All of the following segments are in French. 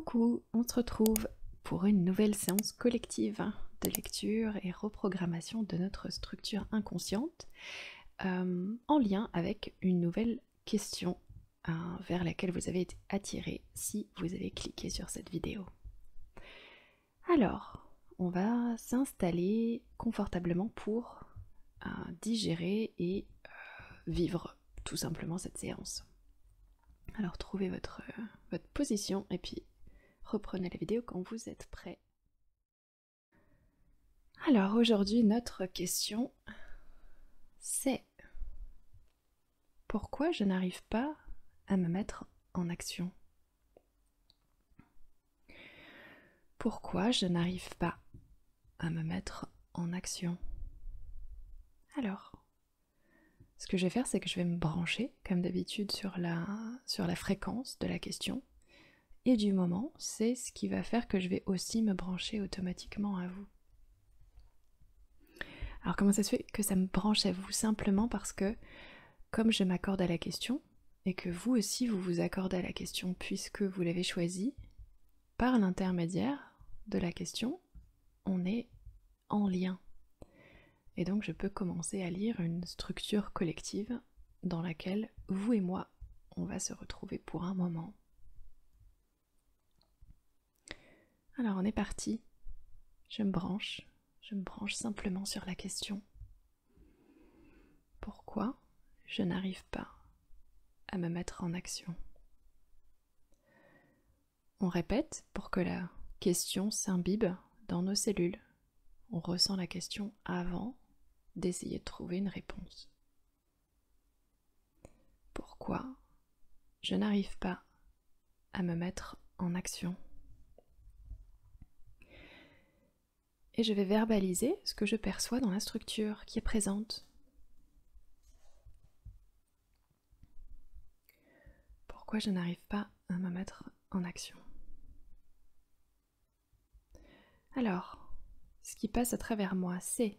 Coucou, on se retrouve pour une nouvelle séance collective de lecture et reprogrammation de notre structure inconsciente en lien avec une nouvelle question vers laquelle vous avez été attiré si vous avez cliqué sur cette vidéo. Alors, on va s'installer confortablement pour digérer et vivre tout simplement cette séance. Alors trouvez votre position et puis reprenez la vidéo quand vous êtes prêt. Alors aujourd'hui notre question c'est: pourquoi je n'arrive pas à me mettre en action? Pourquoi je n'arrive pas à me mettre en action? Alors, ce que je vais faire, c'est que je vais me brancher, comme d'habitude, sur la fréquence de la question. Et du moment, c'est ce qui va faire que je vais aussi me brancher automatiquement à vous. Alors comment ça se fait que ça me branche à vous? Simplement parce que, comme je m'accorde à la question, et que vous aussi vous vous accordez à la question puisque vous l'avez choisie, par l'intermédiaire de la question, on est en lien. Et donc je peux commencer à lire une structure collective dans laquelle vous et moi, on va se retrouver pour un moment. Alors on est parti, je me branche simplement sur la question. Pourquoi je n'arrive pas à me mettre en action? On répète pour que la question s'imbibe dans nos cellules. On ressent la question avant d'essayer de trouver une réponse. Pourquoi je n'arrive pas à me mettre en action? Et je vais verbaliser ce que je perçois dans la structure qui est présente. Pourquoi je n'arrive pas à me mettre en action? Alors, ce qui passe à travers moi, c'est: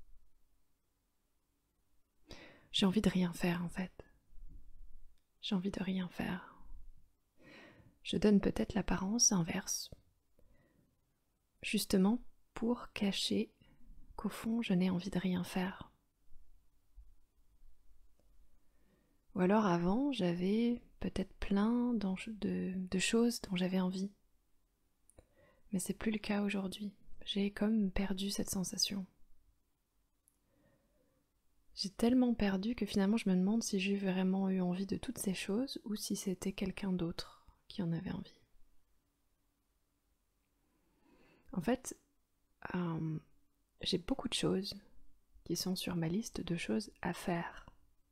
j'ai envie de rien faire en fait. J'ai envie de rien faire. Je donne peut-être l'apparence inverse, justement pour cacher qu'au fond je n'ai envie de rien faire. Ou alors avant j'avais peut-être plein de choses dont j'avais envie. Mais c'est plus le cas aujourd'hui. J'ai comme perdu cette sensation. J'ai tellement perdu que finalement je me demande si j'ai vraiment eu envie de toutes ces choses ou si c'était quelqu'un d'autre qui en avait envie. En fait, j'ai beaucoup de choses qui sont sur ma liste de choses à faire.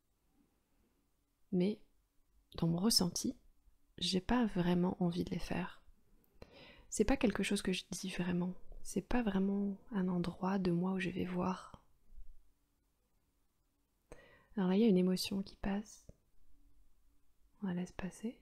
Mais dans mon ressenti, j'ai pas vraiment envie de les faire. C'est pas quelque chose que je dis vraiment. C'est pas vraiment un endroit de moi où je vais voir. Alors là, il y a une émotion qui passe. On la laisse passer.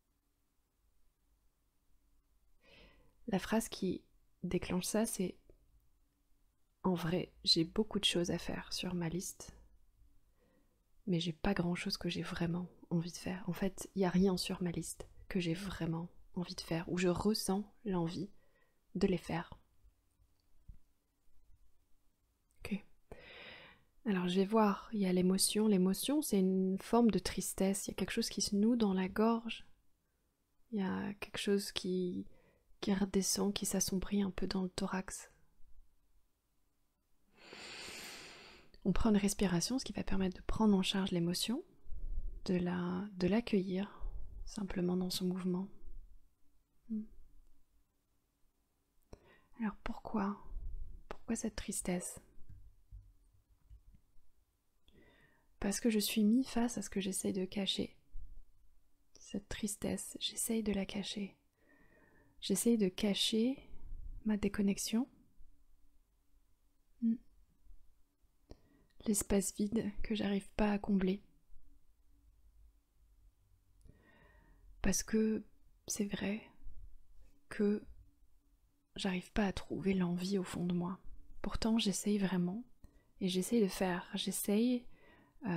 La phrase qui déclenche ça, c'est: en vrai, j'ai beaucoup de choses à faire sur ma liste, mais j'ai pas grand chose que j'ai vraiment envie de faire. En fait, il n'y a rien sur ma liste que j'ai vraiment envie de faire, où je ressens l'envie de les faire. Ok. Alors je vais voir, il y a l'émotion. L'émotion, c'est une forme de tristesse. Il y a quelque chose qui se noue dans la gorge. Il y a quelque chose qui redescend, qui s'assombrit un peu dans le thorax. On prend une respiration, ce qui va permettre de prendre en charge l'émotion, de l'accueillir simplement dans son mouvement. Alors pourquoi cette tristesse? Parce que je suis mis face à ce que j'essaye de cacher. Cette tristesse, j'essaye de la cacher. J'essaye de cacher ma déconnexion, l'espace vide que j'arrive pas à combler. Parce que c'est vrai que j'arrive pas à trouver l'envie au fond de moi. Pourtant j'essaye vraiment, et j'essaye de faire, j'essaye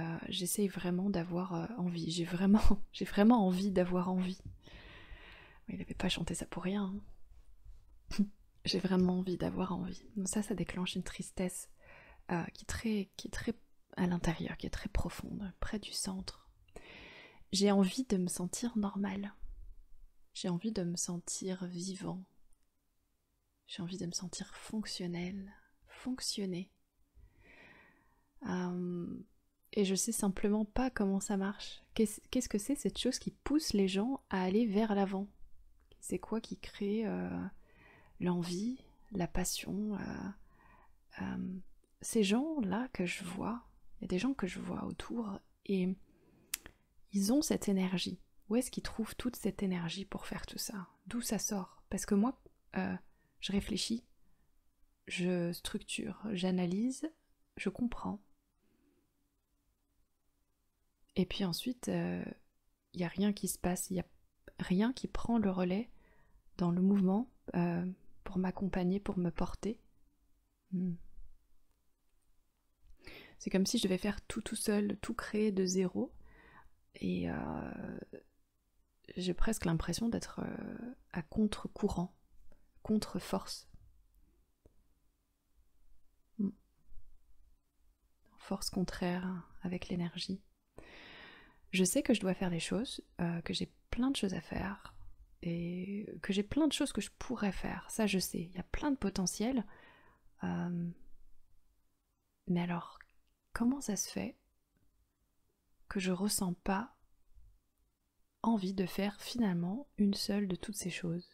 vraiment d'avoir envie. J'ai vraiment envie d'avoir envie. Il n'avait pas chanté ça pour rien. Hein. J'ai vraiment envie d'avoir envie. Donc ça déclenche une tristesse qui est très à l'intérieur, qui est très profonde, près du centre. J'ai envie de me sentir normale. J'ai envie de me sentir vivant. J'ai envie de me sentir fonctionnel, fonctionner. Et je sais simplement pas comment ça marche. Qu'est-ce que c'est cette chose qui pousse les gens à aller vers l'avant? C'est quoi qui crée l'envie, la passion? Ces gens-là que je vois, il y a des gens que je vois autour et ils ont cette énergie. Où est-ce qu'ils trouvent toute cette énergie pour faire tout ça? D'où ça sort? Parce que moi, je réfléchis, je structure, j'analyse, je comprends. Et puis ensuite, il n'y a rien qui se passe, il n'y a rien qui prend le relais dans le mouvement pour m'accompagner, pour me porter. C'est comme si je devais faire tout seul, tout créer de zéro. Et j'ai presque l'impression d'être à contre-courant, contre-force. Force contraire avec l'énergie. Je sais que je dois faire des choses, que j'ai plein de choses à faire, et que j'ai plein de choses que je pourrais faire. Ça, je sais. Il y a plein de potentiel. Mais alors, comment ça se fait que je ressens pas envie de faire finalement une seule de toutes ces choses?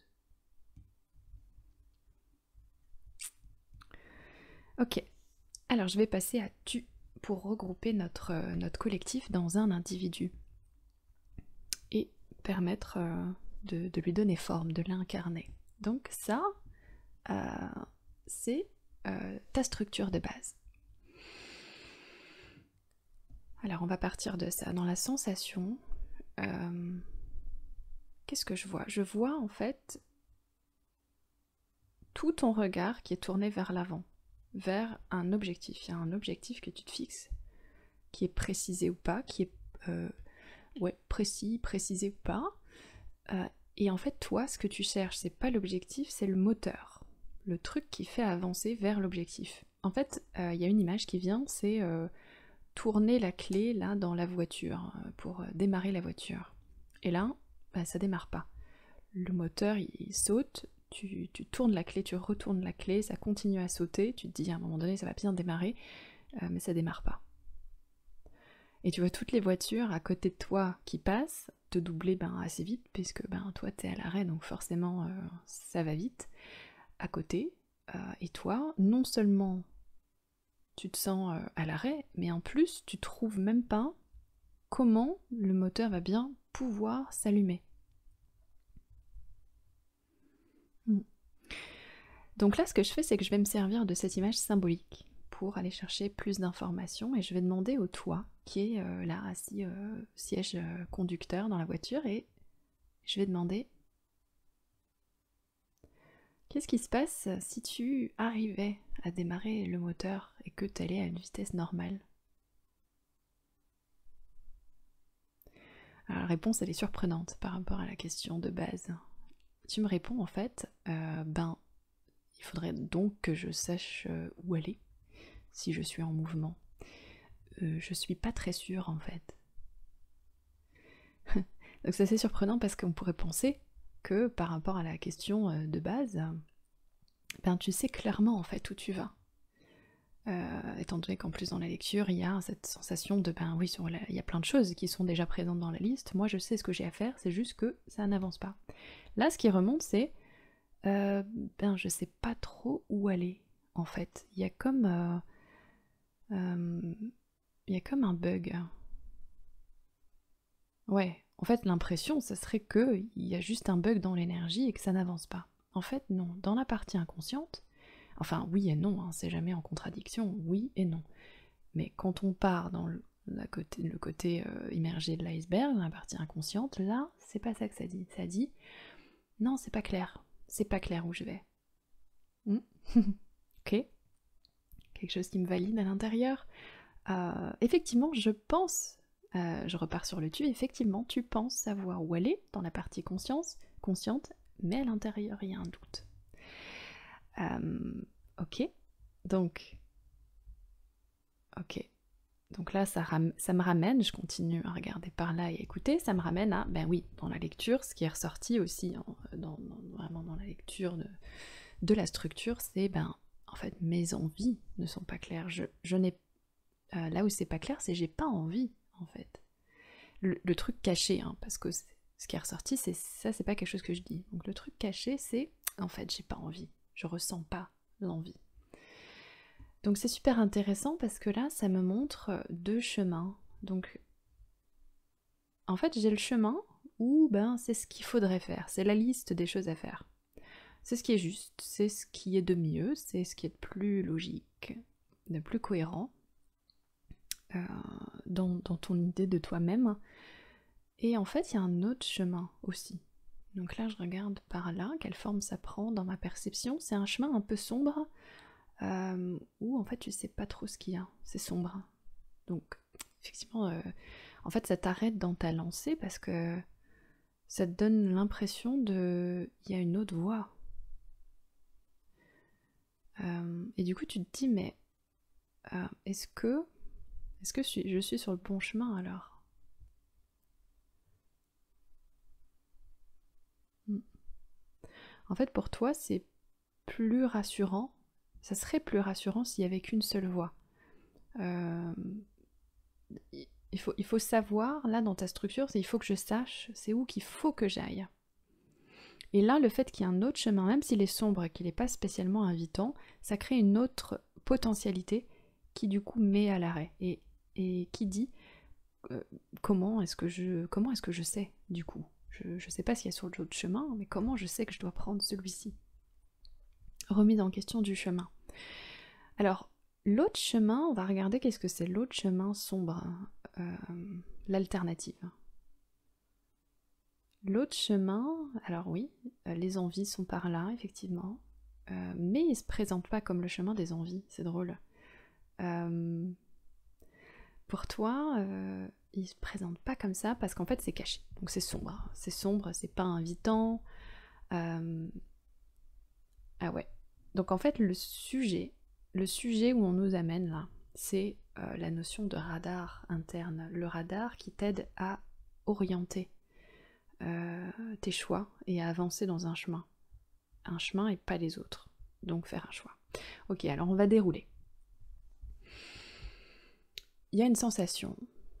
Ok, alors je vais passer à tu pour regrouper notre collectif dans un individu et permettre de lui donner forme, de l'incarner. Donc ça, c'est ta structure de base. Alors on va partir de ça. Dans la sensation, qu'est-ce que je vois? Je vois en fait tout ton regard qui est tourné vers l'avant, vers un objectif. Il y a un objectif que tu te fixes, qui est précisé ou pas, qui est précisé ou pas. Et en fait, toi, ce que tu cherches, c'est pas l'objectif, c'est le moteur, le truc qui fait avancer vers l'objectif. En fait, il y a une image qui vient, c'est tourner la clé là dans la voiture pour démarrer la voiture. Et là, ça démarre pas. Le moteur, il saute, tu tournes la clé, tu retournes la clé, ça continue à sauter, tu te dis à un moment donné ça va bien démarrer, mais ça démarre pas. Et tu vois toutes les voitures à côté de toi qui passent, te doubler assez vite, puisque toi t'es à l'arrêt, donc forcément ça va vite, à côté, et toi, non seulement tu te sens à l'arrêt, mais en plus tu trouves même pas comment le moteur va bien pouvoir s'allumer. Donc là, ce que je fais, c'est que je vais me servir de cette image symbolique pour aller chercher plus d'informations et je vais demander au toi qui est là assis siège conducteur dans la voiture et je vais demander qu'est-ce qui se passe si tu arrivais à démarrer le moteur et que tu allais à une vitesse normale? Alors, la réponse elle est surprenante par rapport à la question de base. Tu me réponds en fait, il faudrait donc que je sache où aller si je suis en mouvement. Je suis pas très sûre en fait. Donc c'est assez surprenant parce qu'on pourrait penser que par rapport à la question de base, tu sais clairement en fait où tu vas. Étant donné qu'en plus dans la lecture il y a cette sensation de oui, il y a plein de choses qui sont déjà présentes dans la liste, moi je sais ce que j'ai à faire, c'est juste que ça n'avance pas. Là ce qui remonte c'est je sais pas trop où aller en fait. Il y a comme un bug. Ouais, en fait l'impression ça serait qu'il y a juste un bug dans l'énergie et que ça n'avance pas. En fait non, dans la partie inconsciente, enfin oui et non, hein, c'est jamais en contradiction, oui et non. Mais quand on part dans le côté immergé de l'iceberg, dans la partie inconsciente, là, c'est pas ça que ça dit. Ça dit, non, c'est pas clair où je vais. Ok, quelque chose qui me valide à l'intérieur. Effectivement, je pense Je repars sur le tu, effectivement, tu penses savoir où aller dans la partie consciente, mais à l'intérieur, il y a un doute. Ok, donc là, ça me ramène, je continue à regarder par là et écouter, ça me ramène à, ben oui, dans la lecture, ce qui est ressorti aussi, vraiment dans la lecture de la structure, c'est, ben, en fait, mes envies ne sont pas claires. Je n'ai là où c'est pas clair, c'est j'ai pas envie, en fait. Le truc caché, hein, parce que ce qui est ressorti, c'est ça, c'est pas quelque chose que je dis. Donc le truc caché, c'est, en fait, j'ai pas envie. Je ressens pas l'envie. Donc c'est super intéressant parce que là, ça me montre deux chemins. Donc, en fait, j'ai le chemin où, ben, c'est ce qu'il faudrait faire. C'est la liste des choses à faire. C'est ce qui est juste, c'est ce qui est de mieux, c'est ce qui est de plus logique, de plus cohérent dans ton idée de toi-même. Et en fait, il y a un autre chemin aussi. Donc là, je regarde par là, quelle forme ça prend dans ma perception. C'est un chemin un peu sombre, où en fait, tu sais pas trop ce qu'il y a. C'est sombre. Donc, effectivement, en fait, ça t'arrête dans ta lancée parce que ça te donne l'impression de... Il y a une autre voie. Et du coup, tu te dis, mais est-ce que je suis sur le bon chemin alors? En fait, pour toi, c'est plus rassurant. Ça serait plus rassurant s'il y avait qu'une seule voie. Il faut savoir, là, dans ta structure, il faut que je sache c'est où qu'il faut que j'aille. Et là, le fait qu'il y ait un autre chemin, même s'il est sombre et qu'il n'est pas spécialement invitant, ça crée une autre potentialité qui, du coup, met à l'arrêt. Et qui dit comment est-ce que je sais, du coup? Je ne sais pas s'il y a sur l'autre chemin, mais comment je sais que je dois prendre celui-ci? Remise en question du chemin. Alors, l'autre chemin, on va regarder qu'est-ce que c'est l'autre chemin sombre, l'alternative. L'autre chemin, alors oui, les envies sont par là, effectivement, mais il ne se présente pas comme le chemin des envies, c'est drôle. Pour toi, il ne se présente pas comme ça parce qu'en fait c'est caché, donc c'est sombre, c'est pas invitant. Ah ouais. Donc en fait le sujet où on nous amène là, c'est la notion de radar interne, le radar qui t'aide à orienter tes choix et à avancer dans un chemin et pas les autres, donc faire un choix. Ok, alors on va dérouler. Il y a une sensation,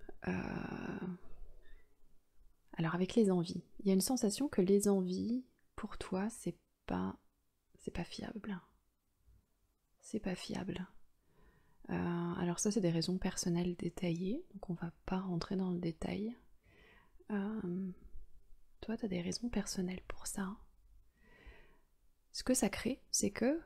alors avec les envies, il y a une sensation que les envies, pour toi, c'est pas fiable. C'est pas fiable. Alors ça, c'est des raisons personnelles détaillées, donc on va pas rentrer dans le détail. Toi, t'as des raisons personnelles pour ça. Ce que ça crée, c'est que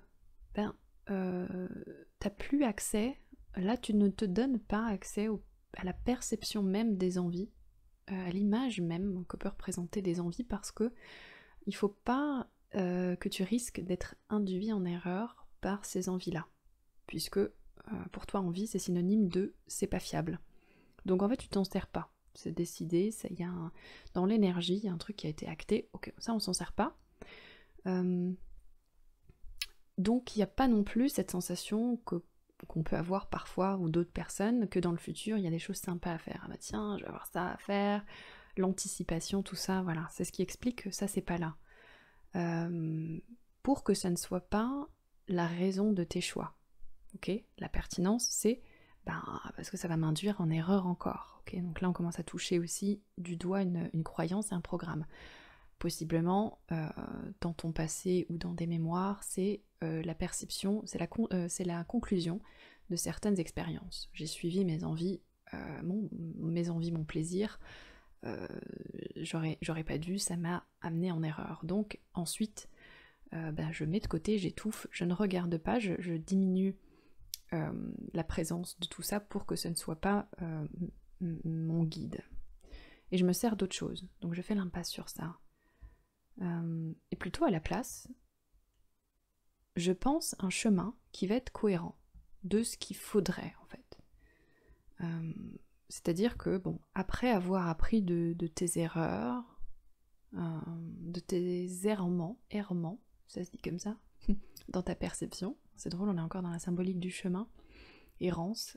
t'as plus accès, là tu ne te donnes pas accès à la perception même des envies, à l'image même que peut représenter des envies, parce que il faut pas que tu risques d'être induit en erreur par ces envies-là, puisque pour toi envie c'est synonyme de c'est pas fiable. Donc en fait tu t'en sers pas, c'est décidé, dans l'énergie il y a un truc qui a été acté, ok, ça on s'en sert pas. Donc il n'y a pas non plus cette sensation qu'on peut avoir parfois, ou d'autres personnes, que dans le futur il y a des choses sympas à faire. Ah bah tiens, je vais avoir ça à faire, l'anticipation, tout ça, voilà, c'est ce qui explique que ça c'est pas là. Pour que ça ne soit pas la raison de tes choix. Ok, la pertinence c'est parce que ça va m'induire en erreur encore. Ok, donc là on commence à toucher aussi du doigt une croyance et un programme. Possiblement dans ton passé ou dans des mémoires, c'est la perception, c'est la conclusion de certaines expériences. J'ai suivi mes envies, mon plaisir, j'aurais pas dû, ça m'a amené en erreur. Donc ensuite, je mets de côté, j'étouffe, je ne regarde pas, je diminue la présence de tout ça pour que ce ne soit pas mon guide. Et je me sers d'autre chose, donc je fais l'impasse sur ça. Et plutôt à la place, je pense un chemin qui va être cohérent de ce qu'il faudrait en fait. c'est-à-dire que, bon, après avoir appris de tes erreurs, de tes errements, ça se dit comme ça, dans ta perception, c'est drôle, on est encore dans la symbolique du chemin, errance,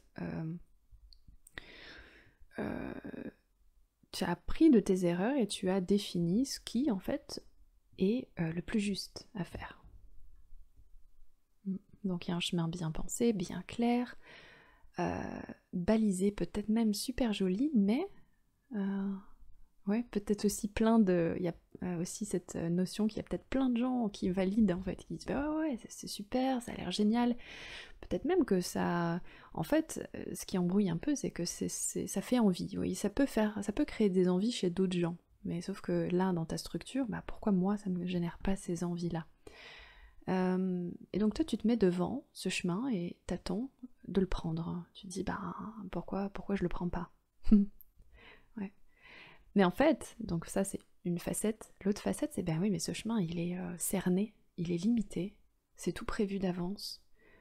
tu as appris de tes erreurs et tu as défini ce qui, en fait, est le plus juste à faire. Donc il y a un chemin bien pensé, bien clair, balisé, peut-être même super joli, mais ouais, peut-être aussi plein de... Il y a aussi cette notion qu'il y a peut-être plein de gens qui valident en fait, qui disent bah ouais, c'est super, ça a l'air génial. Peut-être même que ça... En fait, ce qui embrouille un peu, c'est que ça fait envie. Oui, ça peut créer des envies chez d'autres gens. Mais sauf que là, dans ta structure, bah pourquoi moi, ça ne me génère pas ces envies-là? Et donc toi, tu te mets devant ce chemin et t'attends de le prendre. Tu te dis, bah pourquoi je le prends pas? Ouais. Mais en fait, donc ça c'est une facette. L'autre facette, c'est ben oui, mais ce chemin, il est cerné, il est limité, c'est tout prévu d'avance.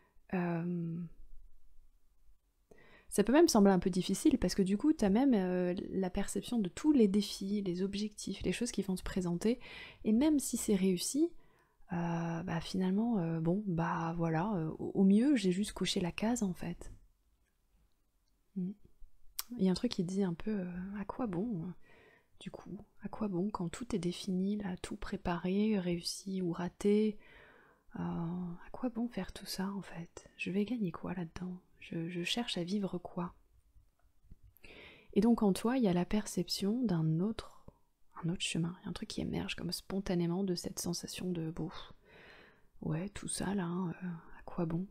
Ça peut même sembler un peu difficile parce que du coup, tu as même la perception de tous les défis, les objectifs, les choses qui vont se présenter. Et même si c'est réussi, bah finalement, bon, bah voilà, au mieux, j'ai juste coché la case en fait. Il y a un truc qui dit un peu à quoi bon du coup, à quoi bon quand tout est défini, là, tout préparé, réussi ou raté, à quoi bon faire tout ça en fait? Je vais gagner quoi là-dedans? Je cherche à vivre quoi? Et donc en toi, il y a la perception d'un autre chemin, il y a un truc qui émerge comme spontanément de cette sensation de bon, ouais, tout ça là, à quoi bon?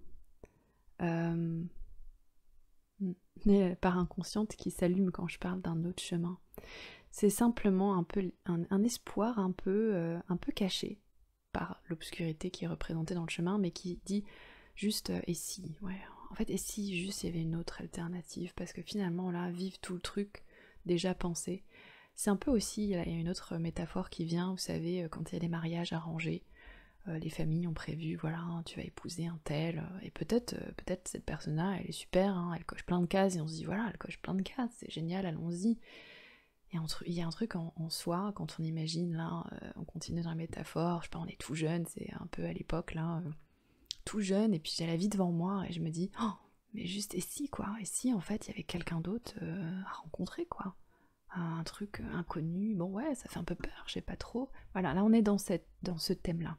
La part inconsciente qui s'allume quand je parle d'un autre chemin. C'est simplement un peu un espoir un peu caché par l'obscurité qui est représentée dans le chemin, mais qui dit juste et si, ouais, en fait, et si juste il y avait une autre alternative, parce que finalement là, vivre tout le truc déjà pensé, c'est un peu aussi, là, il y a une autre métaphore qui vient, vous savez, quand il y a des mariages arrangés, les familles ont prévu, voilà, hein, tu vas épouser un tel, et peut-être cette personne-là, elle est super, hein, elle coche plein de cases, et on se dit, voilà, elle coche plein de cases, c'est génial, allons-y. Et il y a un truc en soi, quand on imagine, là, on continue dans la métaphore, je sais pas, on est tout jeune, c'est un peu à l'époque, là, tout jeune, et puis j'ai la vie devant moi, et je me dis, oh, mais juste, et si, quoi? Et si, en fait, il y avait quelqu'un d'autre à rencontrer, quoi? Un truc inconnu, bon, ouais, ça fait un peu peur, je sais pas trop. Voilà, là, on est dans ce thème-là.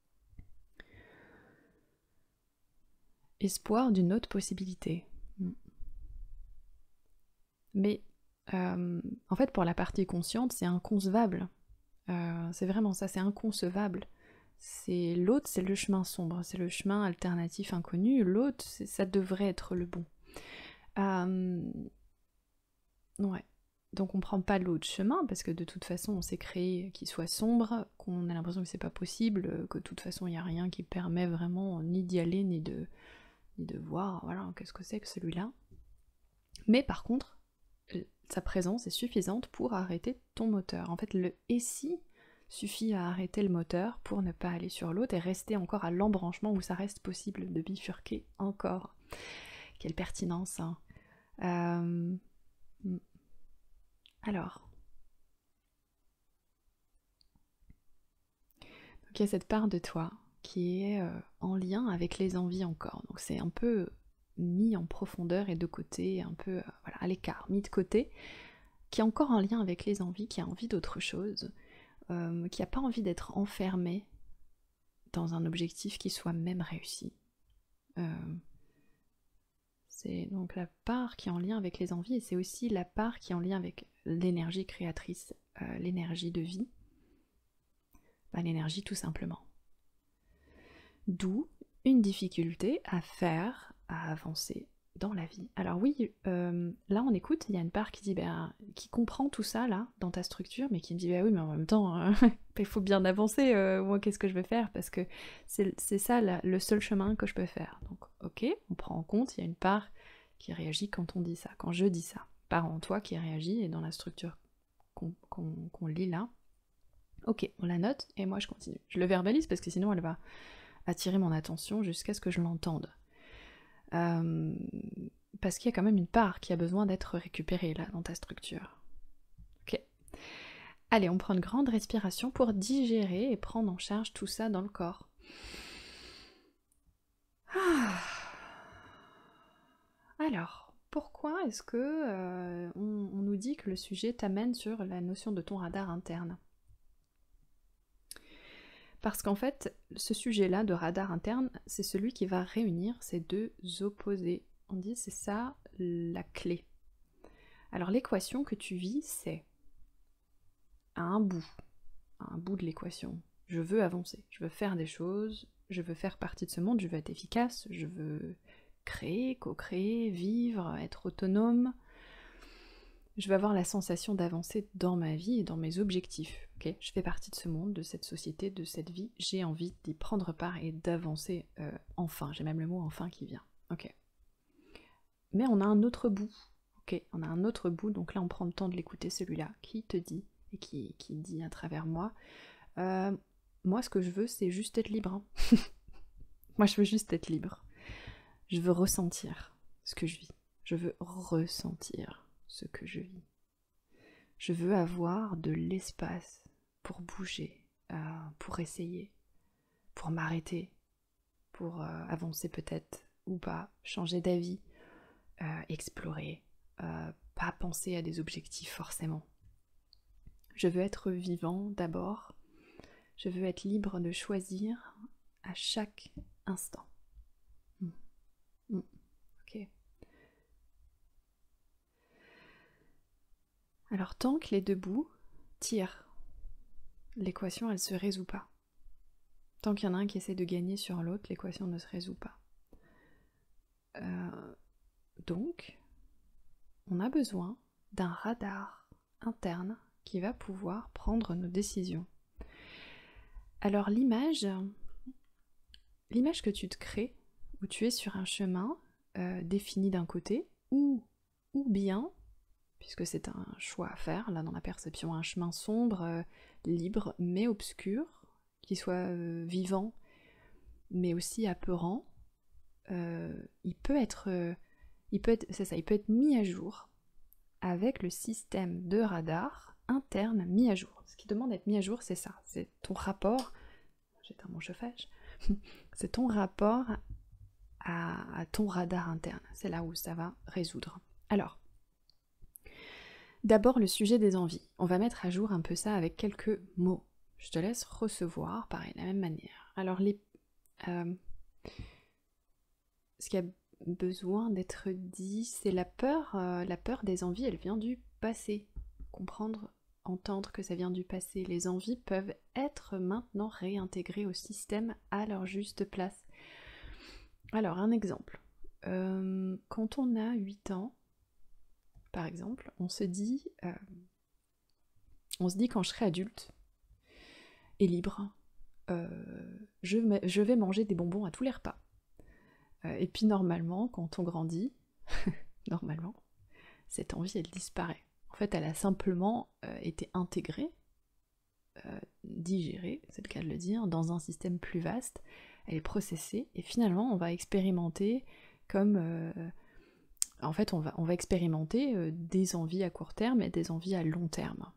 Espoir d'une autre possibilité. Mais en fait, pour la partie consciente, c'est inconcevable. C'est vraiment ça, c'est inconcevable. C'est l'autre, c'est le chemin sombre, c'est le chemin alternatif inconnu. L'autre, ça devrait être le bon. Ouais. Donc on prend pas l'autre chemin parce que de toute façon, on s'est créé qu'il soit sombre, qu'on a l'impression que c'est pas possible, que de toute façon, il y a rien qui permet vraiment ni d'y aller ni de voir. Voilà, qu'est-ce que c'est que celui-là. Mais par contre, sa présence est suffisante pour arrêter ton moteur. En fait, le « et si » suffit à arrêter le moteur pour ne pas aller sur l'autre et rester encore à l'embranchement où ça reste possible de bifurquer encore. Quelle pertinence, hein. Alors, donc il y a cette part de toi qui est en lien avec les envies encore. Donc c'est un peu mis en profondeur et de côté, un peu voilà, à l'écart, mis de côté, qui est encore en lien avec les envies, qui a envie d'autre chose, qui n'a pas envie d'être enfermé dans un objectif qui soit même réussi. C'est donc la part qui est en lien avec les envies et c'est aussi la part qui est en lien avec l'énergie créatrice, l'énergie de vie, l'énergie tout simplement. D'où une difficulté à faire, à avancer dans la vie. Alors oui, là on écoute, il y a une part qui dit, qui comprend tout ça là, dans ta structure, mais qui me dit, oui, mais en même temps, il faut bien avancer, moi qu'est-ce que je vais faire? Parce que c'est ça le seul chemin que je peux faire. Donc ok, on prend en compte, il y a une part qui réagit quand on dit ça, quand je dis ça. Part en toi qui réagit, et dans la structure qu'on lit là. Ok, on la note, et moi je continue. Je le verbalise parce que sinon elle va attirer mon attention jusqu'à ce que je l'entende. Parce qu'il y a quand même une part qui a besoin d'être récupérée là dans ta structure. Ok. Allez, on prend une grande respiration pour digérer et prendre en charge tout ça dans le corps. Alors, pourquoi est-ce que on nous dit que le sujet t'amène sur la notion de ton radar interne? Parce qu'en fait, ce sujet-là de radar interne, c'est celui qui va réunir ces deux opposés. On dit c'est ça la clé. Alors l'équation que tu vis, c'est à un bout de l'équation. Je veux avancer, je veux faire des choses, je veux faire partie de ce monde, je veux être efficace, je veux créer, co-créer, vivre, être autonome. Je veux avoir la sensation d'avancer dans ma vie et dans mes objectifs. Okay, je fais partie de ce monde, de cette société, de cette vie. J'ai envie d'y prendre part et d'avancer enfin. J'ai même le mot enfin qui vient. Ok. Mais on a un autre bout. Ok, on a un autre bout. Donc là, on prend le temps de l'écouter, celui-là, qui te dit et qui dit à travers moi. Moi, ce que je veux, c'est juste être libre. Hein. Moi, je veux juste être libre. Je veux ressentir ce que je vis. Je veux ressentir ce que je vis. Je veux avoir de l'espace pour bouger, pour essayer, pour m'arrêter, pour avancer peut-être ou pas, changer d'avis, explorer, pas penser à des objectifs forcément. Je veux être vivant d'abord. Je veux être libre de choisir à chaque instant. Ok. Alors tant que les deux bouts tirent, l'équation elle se résout pas. Tant qu'il y en a un qui essaie de gagner sur l'autre, l'équation ne se résout pas. Donc, on a besoin d'un radar interne qui va pouvoir prendre nos décisions. Alors l'image que tu te crées, où tu es sur un chemin défini d'un côté, ou bien, puisque c'est un choix à faire, là dans la perception, un chemin sombre, libre, mais obscur, qui soit vivant, mais aussi apeurant, il peut être mis à jour avec le système de radar interne mis à jour. Ce qui demande d'être mis à jour, c'est ça, c'est ton rapport, j'éteins mon chauffage, c'est ton rapport à ton radar interne, c'est là où ça va résoudre. Alors, d'abord le sujet des envies, on va mettre à jour un peu ça avec quelques mots. Je te laisse recevoir, pareil, de la même manière. Alors, ce qui a besoin d'être dit, c'est la peur des envies, elle vient du passé. Comprendre, entendre que ça vient du passé. Les envies peuvent être maintenant réintégrées au système à leur juste place. Alors, un exemple. Quand on a 8 ans, par exemple, on se dit quand je serai adulte et libre, je vais manger des bonbons à tous les repas. Et puis normalement, quand on grandit, normalement, cette envie, elle disparaît. En fait, elle a simplement été intégrée, digérée, c'est le cas de le dire, dans un système plus vaste. Elle est processée, et finalement, on va expérimenter comme... en fait, on va expérimenter des envies à court terme et des envies à long terme.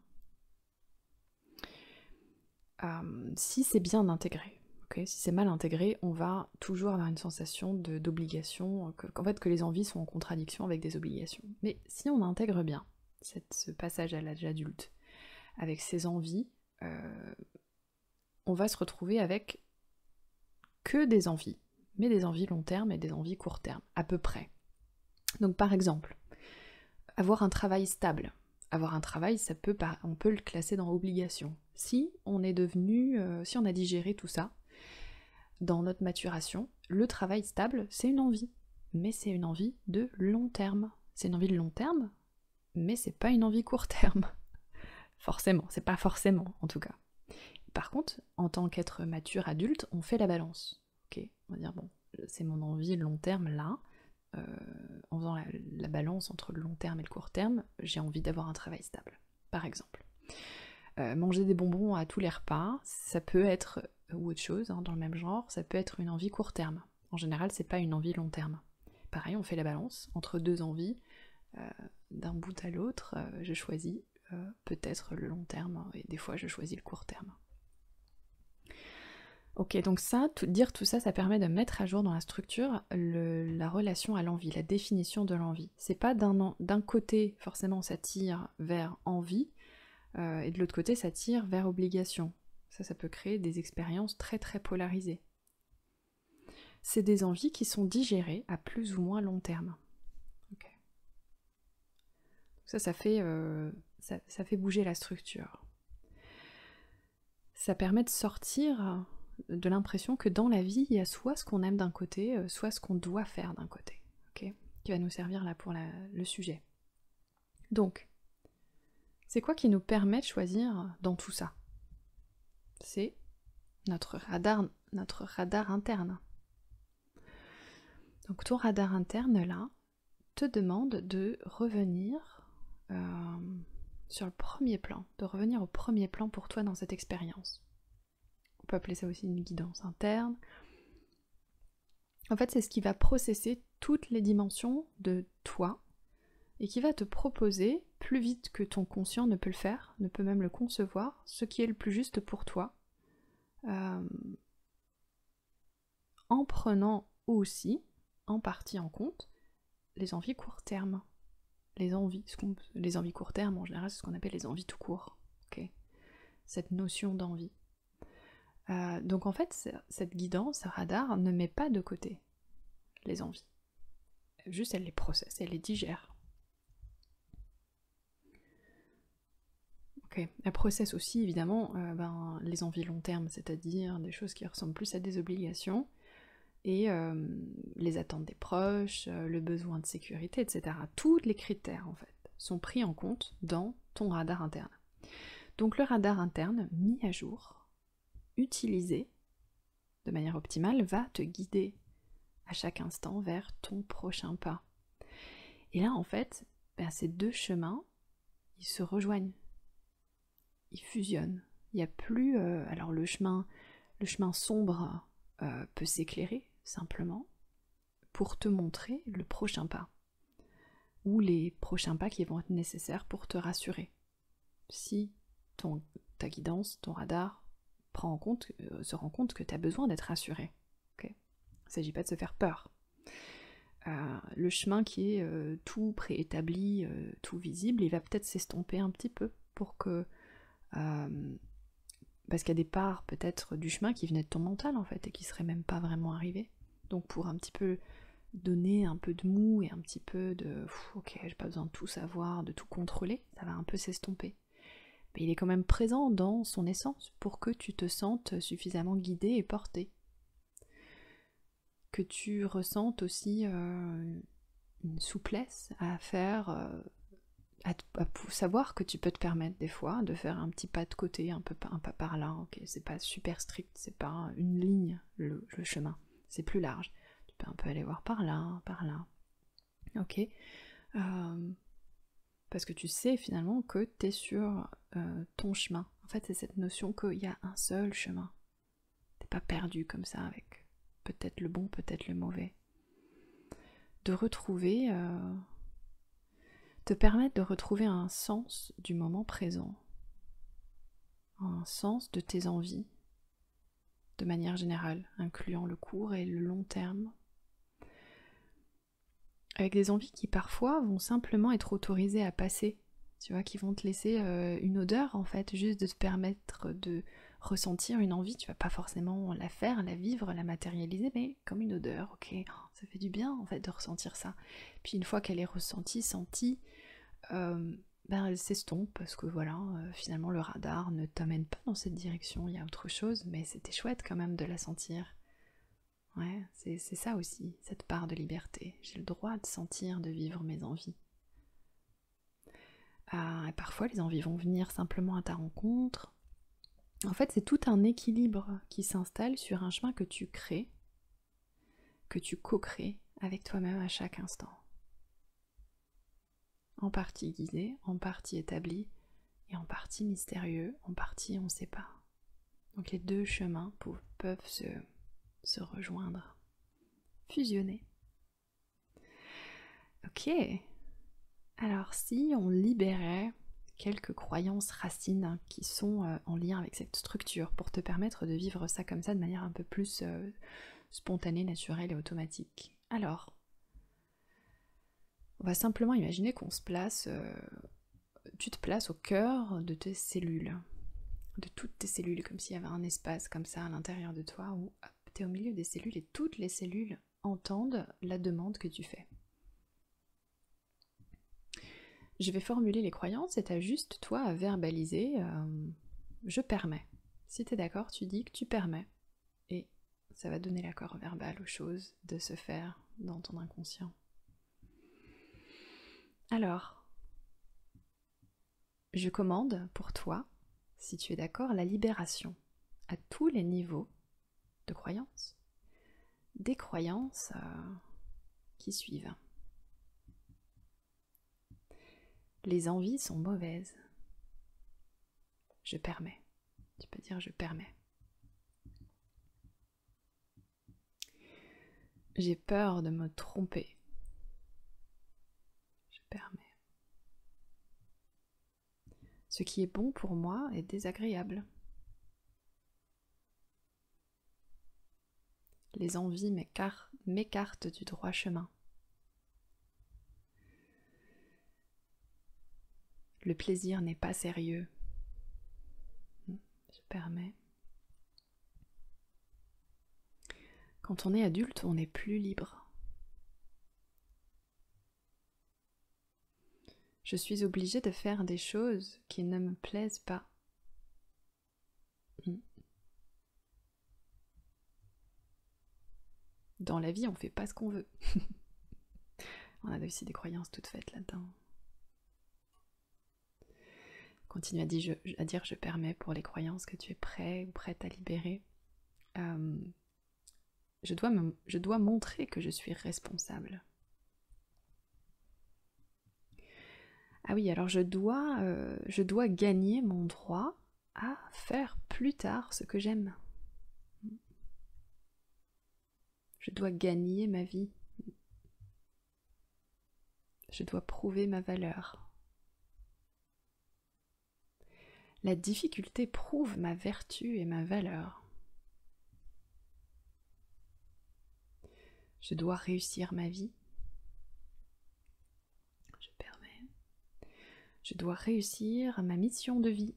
Si c'est bien intégré. Okay, si c'est mal intégré, on va toujours avoir une sensation d'obligation, qu'en fait que les envies sont en contradiction avec des obligations. Mais si on intègre bien ce passage à l'âge adulte, avec ses envies, on va se retrouver avec que des envies, mais des envies long terme et des envies court terme, à peu près. Donc par exemple, avoir un travail stable. Avoir un travail, on peut le classer dans obligation. Si on est devenu, si on a digéré tout ça, dans notre maturation, le travail stable, c'est une envie. Mais c'est une envie de long terme. C'est une envie de long terme, mais c'est pas une envie court terme. Forcément, c'est pas forcément en tout cas. Par contre, en tant qu'être mature adulte, on fait la balance. Ok, on va dire bon, c'est mon envie long terme là. En faisant la balance entre le long terme et le court terme, j'ai envie d'avoir un travail stable, par exemple. Manger des bonbons à tous les repas, ça peut être, ou autre chose, hein, dans le même genre, ça peut être une envie court terme. En général, c'est pas une envie long terme. pareil, on fait la balance entre deux envies, d'un bout à l'autre, je choisis peut-être le long terme, et des fois je choisis le court terme. Ok, donc ça, dire tout ça, ça permet de mettre à jour dans la structure la relation à l'envie, la définition de l'envie. C'est pas d'un côté, forcément, ça tire vers envie, et de l'autre côté, ça tire vers obligation. Ça peut créer des expériences très très polarisées. C'est des envies qui sont digérées à plus ou moins long terme. Okay. Ça fait bouger la structure. Ça permet de sortir de l'impression que dans la vie, il y a soit ce qu'on aime d'un côté, soit ce qu'on doit faire d'un côté, okay, qui va nous servir là pour le sujet. Donc, c'est quoi qui nous permet de choisir dans tout ça? C'est notre radar interne. Donc ton radar interne là te demande de revenir sur le premier plan, de revenir au premier plan pour toi dans cette expérience. On peut appeler ça aussi une guidance interne. En fait, c'est ce qui va processer toutes les dimensions de toi et qui va te proposer, plus vite que ton conscient ne peut le faire, ne peut même le concevoir, ce qui est le plus juste pour toi, en prenant aussi, en partie en compte, les envies court terme. Les envies court terme, en général, c'est ce qu'on appelle les envies tout court. Okay, cette notion d'envie. Donc en fait, cette guidance, ce radar, ne met pas de côté les envies. Juste, elle les processe, elle les digère. Okay. Elle processe aussi, évidemment, les envies long terme, c'est-à-dire des choses qui ressemblent plus à des obligations, et les attentes des proches, le besoin de sécurité, etc. Tous les critères, en fait, sont pris en compte dans ton radar interne. Donc le radar interne, mis à jour, utilisé de manière optimale, va te guider à chaque instant vers ton prochain pas. Et là, en fait, ces deux chemins, ils se rejoignent, ils fusionnent. Il n'y a plus... alors le chemin sombre peut s'éclairer, simplement, pour te montrer le prochain pas, ou les prochains pas qui vont être nécessaires pour te rassurer. Si ta guidance, ton radar, se rend compte que tu as besoin d'être rassuré. Okay, il ne s'agit pas de se faire peur. Le chemin qui est tout préétabli, tout visible, il va peut-être s'estomper un petit peu pour que... parce qu'il y a des parts peut-être du chemin qui venaient de ton mental en fait et qui seraient même pas vraiment arrivées. Donc pour un petit peu donner un peu de mou et un petit peu de ok, j'ai pas besoin de tout savoir, de tout contrôler, ça va un peu s'estomper. Mais il est quand même présent dans son essence pour que tu te sentes suffisamment guidé et porté. Que tu ressentes aussi une souplesse à faire, à savoir que tu peux te permettre des fois de faire un petit pas de côté, un pas par là, ok, c'est pas super strict, c'est pas une ligne le chemin, c'est plus large. Tu peux un peu aller voir par là, ok, parce que tu sais finalement que tu es sur ton chemin. En fait, c'est cette notion qu'il y a un seul chemin. T'es pas perdu comme ça avec peut-être le bon, peut-être le mauvais. De retrouver, te permettre de retrouver un sens du moment présent, un sens de tes envies, de manière générale, incluant le court et le long terme, avec des envies qui parfois vont simplement être autorisées à passer, tu vois, qui vont te laisser une odeur en fait, juste de te permettre de ressentir une envie. Tu vas pas forcément la faire, la vivre, la matérialiser, mais comme une odeur, ok, ça fait du bien en fait de ressentir ça. Puis une fois qu'elle est ressentie, sentie, elle s'estompe parce que voilà, finalement le radar ne t'amène pas dans cette direction, il y a autre chose, mais c'était chouette quand même de la sentir. Ouais, c'est ça aussi, cette part de liberté. J'ai le droit de sentir, de vivre mes envies. Et parfois, les envies vont venir simplement à ta rencontre. En fait, c'est tout un équilibre qui s'installe sur un chemin que tu crées, que tu co-crées avec toi-même à chaque instant. En partie guidé, en partie établi, et en partie mystérieux, en partie on ne sait pas. Donc les deux chemins peuvent se rejoindre, fusionner. Ok. Alors si on libérait quelques croyances racines qui sont en lien avec cette structure pour te permettre de vivre ça comme ça de manière un peu plus spontanée, naturelle et automatique. Alors, on va simplement imaginer qu'on se place, tu te places au cœur de tes cellules, de toutes tes cellules, comme s'il y avait un espace comme ça à l'intérieur de toi où tu es au milieu des cellules et toutes les cellules entendent la demande que tu fais. Je vais formuler les croyances et t'as juste toi à verbaliser je permets. Si t'es d'accord, tu dis que tu permets. Et ça va donner l'accord verbal aux choses de se faire dans ton inconscient. Alors, je commande pour toi, si tu es d'accord, la libération à tous les niveaux de croyances, des croyances qui suivent. Les envies sont mauvaises. Je permets. Tu peux dire je permets. J'ai peur de me tromper. Je permets. Ce qui est bon pour moi est désagréable. Les envies m'écartent du droit chemin. Le plaisir n'est pas sérieux. Je permets. Quand on est adulte, on est plus libre. Je suis obligée de faire des choses qui ne me plaisent pas. Dans la vie, on fait pas ce qu'on veut. On a aussi des croyances toutes faites là-dedans. Continue à dire je permets pour les croyances que tu es prêt ou prête à libérer. Je dois montrer que je suis responsable. Ah oui, alors je dois gagner mon droit à faire plus tard ce que j'aime. Je dois gagner ma vie. Je dois prouver ma valeur. La difficulté prouve ma vertu et ma valeur. Je dois réussir ma vie. Je permets. Je dois réussir ma mission de vie.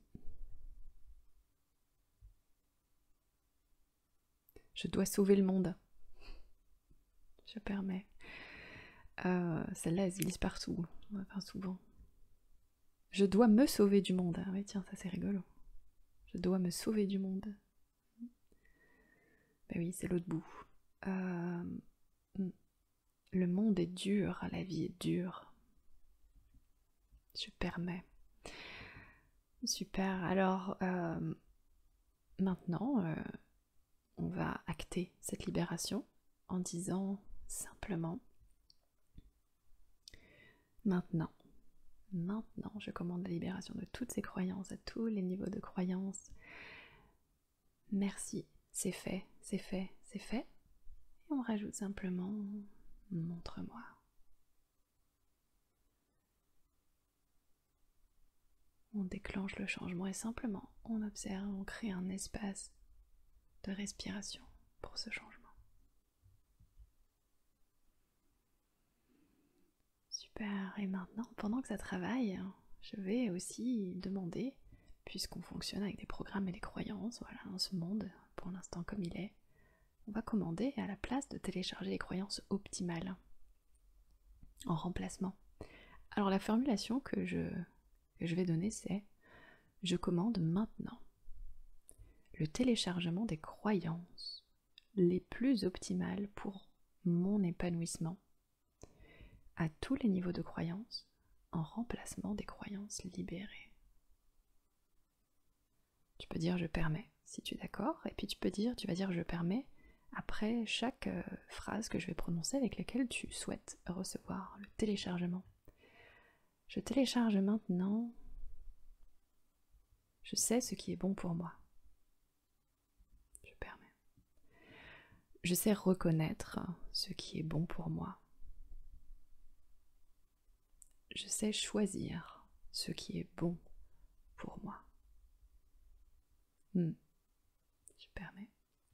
Je dois sauver le monde. Je permets. Celle-là, elle se glisse partout, enfin souvent. Je dois me sauver du monde. Ah oui, tiens, ça c'est rigolo. Je dois me sauver du monde. Ben oui, c'est l'autre bout. Le monde est dur, la vie est dure. Je permets. Super. Alors, maintenant, on va acter cette libération en disant simplement maintenant, je commande la libération de toutes ces croyances, à tous les niveaux de croyances. Merci, c'est fait, c'est fait, c'est fait. Et on rajoute simplement montre-moi. On déclenche le changement et simplement on observe, on crée un espace de respiration pour ce changement. Super, et maintenant, pendant que ça travaille, je vais aussi demander, puisqu'on fonctionne avec des programmes et des croyances, voilà, dans ce monde, pour l'instant comme il est, on va commander à la place de télécharger les croyances optimales en remplacement. Alors la formulation que je vais donner, c'est je commande maintenant le téléchargement des croyances les plus optimales pour mon épanouissement à tous les niveaux de croyances en remplacement des croyances libérées. Tu peux dire je permets si tu es d'accord, et puis tu vas dire je permets après chaque phrase que je vais prononcer avec laquelle tu souhaites recevoir le téléchargement. Je télécharge maintenant. Je sais ce qui est bon pour moi. Je permets. Je sais reconnaître ce qui est bon pour moi. je sais choisir ce qui est bon pour moi. Je permets.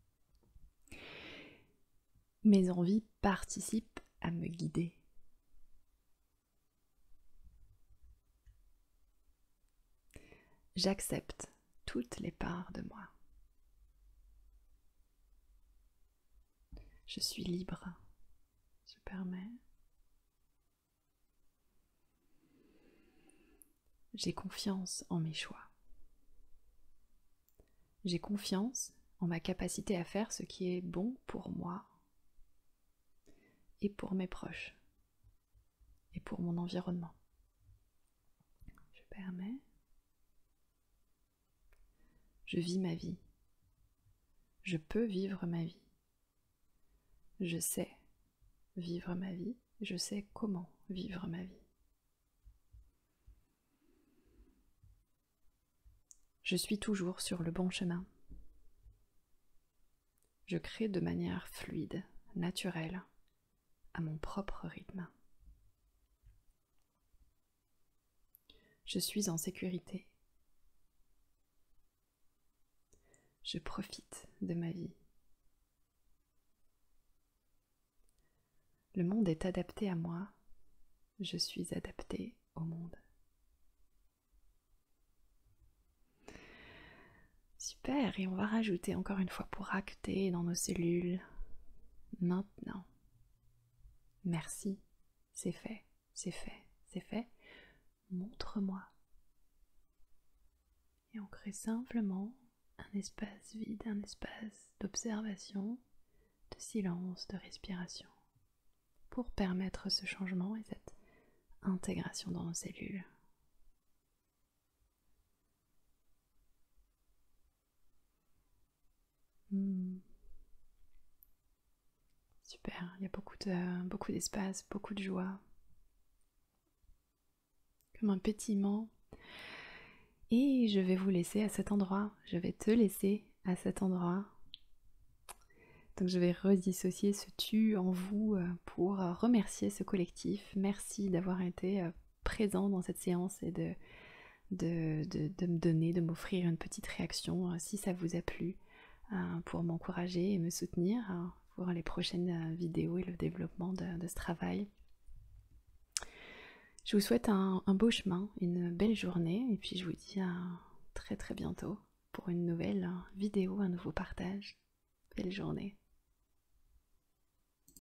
Mes envies participent à me guider. J'accepte toutes les parts de moi. Je suis libre. Je permets. J'ai confiance en mes choix. J'ai confiance en ma capacité à faire ce qui est bon pour moi et pour mes proches et pour mon environnement. Je permets. Je vis ma vie. Je peux vivre ma vie. Je sais vivre ma vie. Je sais comment vivre ma vie. Je suis toujours sur le bon chemin. Je crée de manière fluide, naturelle, à mon propre rythme. Je suis en sécurité. Je profite de ma vie. Le monde est adapté à moi. Je suis adaptée au monde. Super, et on va rajouter encore une fois pour acter dans nos cellules. Maintenant. Merci, c'est fait, c'est fait, c'est fait. Montre-moi. Et on crée simplement un espace vide, un espace d'observation, de silence, de respiration, pour permettre ce changement et cette intégration dans nos cellules. Super, il y a beaucoup d'espace, beaucoup de joie. Comme un pétillement. Et je vais vous laisser à cet endroit. Je vais te laisser à cet endroit. Donc je vais redissocier ce tu en vous pour remercier ce collectif. Merci d'avoir été présent dans cette séance et de me donner, de m'offrir une petite réaction si ça vous a plu, pour m'encourager et me soutenir pour les prochaines vidéos et le développement de ce travail. Je vous souhaite un beau chemin, une belle journée et puis je vous dis à très très bientôt pour une nouvelle vidéo, un nouveau partage. Belle journée.